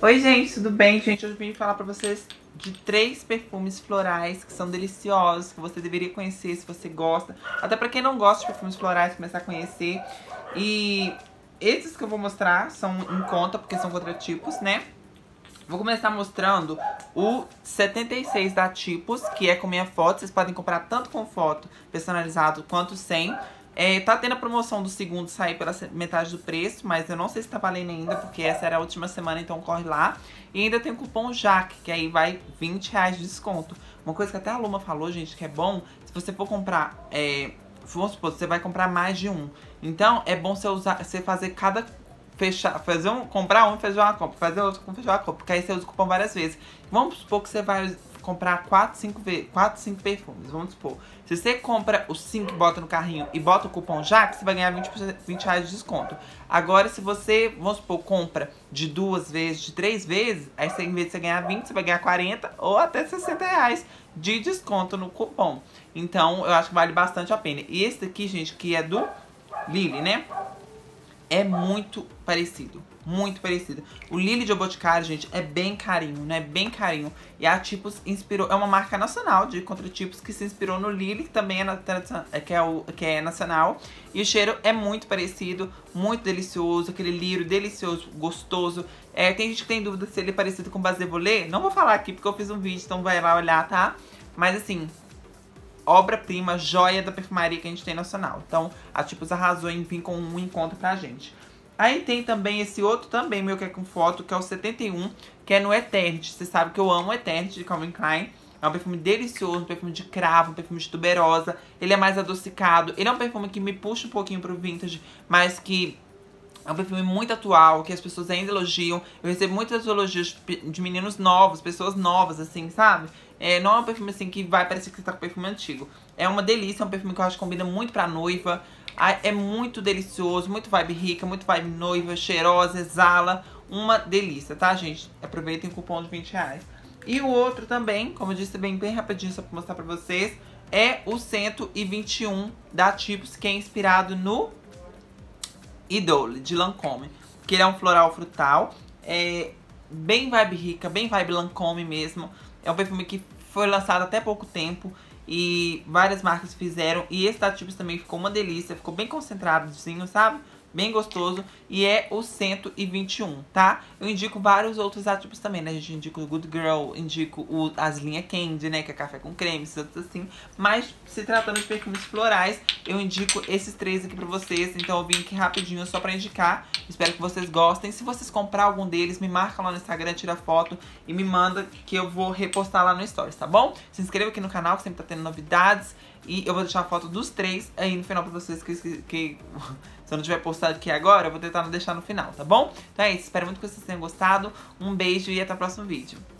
Oi gente, tudo bem? Gente, hoje eu vim falar pra vocês de 3 perfumes florais que são deliciosos, que você deveria conhecer se você gosta. Até pra quem não gosta de perfumes florais, começar a conhecer. E esses que eu vou mostrar são em conta, porque são contratipos, né? Vou começar mostrando o 76 da Tipos, que é com minha foto. Vocês podem comprar tanto com foto personalizado quanto sem. Tá tendo a promoção do segundo sair pela metade do preço, mas eu não sei se tá valendo ainda, porque essa era a última semana, então corre lá. E ainda tem o cupom JAC, que aí vai R$20 de desconto. Uma coisa que até a Luma falou, gente, que é bom, se você for comprar, vamos supor, você vai comprar mais de um. Então é bom você fazer cada... comprar um e fazer uma compra, fazer outro com fechar uma compra, porque aí você usa o cupom várias vezes. Vamos supor que você vai comprar 4, 5 perfumes, vamos supor. Se você compra os 5 e bota no carrinho e bota o cupom JAC, você vai ganhar R$20 de desconto. Agora, se você, vamos supor, compra de 2 vezes, de 3 vezes, aí você, em vez de você ganhar 20, você vai ganhar 40 ou até R$60 de desconto no cupom. Então, eu acho que vale bastante a pena. E esse daqui, gente, que é do Lily, né? É muito parecido, muito parecido. O Lily de Boticário, gente, é bem carinho, né? Bem carinho. E a Tipos inspirou, é uma marca nacional de contratipos que se inspirou no Lily, que também que é nacional. E o cheiro é muito parecido, muito delicioso, aquele lírio delicioso, gostoso. Tem gente que tem dúvida se ele é parecido com Base Volé. Não vou falar aqui porque eu fiz um vídeo, então vai lá olhar, tá? Mas assim, obra-prima, joia da perfumaria que a gente tem nacional. Então, a Tipos arrasou em vir com um encontro pra gente. Aí tem também esse outro também, meu, que é com foto, que é o 71, que é no Eternity. Você sabe que eu amo o Eternity de Calvin Klein. É um perfume delicioso, um perfume de cravo, um perfume de tuberosa. Ele é mais adocicado. Ele é um perfume que me puxa um pouquinho pro vintage, mas que é um perfume muito atual, que as pessoas ainda elogiam. Eu recebo muitas elogios de meninos novos, pessoas novas, assim, sabe? Não é um perfume, assim, que vai parecer que você tá com perfume antigo. É uma delícia, é um perfume que eu acho que combina muito pra noiva. É muito delicioso, muito vibe rica, muito vibe noiva, cheirosa, exala. Uma delícia, tá, gente? Aproveitem o cupom de R$20. E o outro também, como eu disse, bem rapidinho, só pra mostrar pra vocês, é o 121 da Tipos, que é inspirado no Idole, de Lancôme, que ele é um floral frutal, bem vibe rica, bem vibe Lancôme mesmo. É um perfume que foi lançado até pouco tempo e várias marcas fizeram. E esse da Tipos também ficou uma delícia, ficou bem concentradozinho, sabe? Bem gostoso. E é o 121, tá? Eu indico vários outros ativos também, né? A gente indica o Good Girl, indico as linhas Candy, né? Que é café com creme, esses outros assim. Mas, se tratando de perfumes florais, eu indico esses 3 aqui pra vocês. Então eu vim aqui rapidinho só pra indicar. Espero que vocês gostem. Se vocês comprar algum deles, me marca lá no Instagram, tira foto e me manda que eu vou repostar lá no Stories, tá bom? Se inscreva aqui no canal, que sempre tá tendo novidades. E eu vou deixar a foto dos 3 aí no final pra vocês, que se eu não tiver postado aqui agora, eu vou tentar não deixar no final, tá bom? Então é isso, espero muito que vocês tenham gostado. Um beijo e até o próximo vídeo.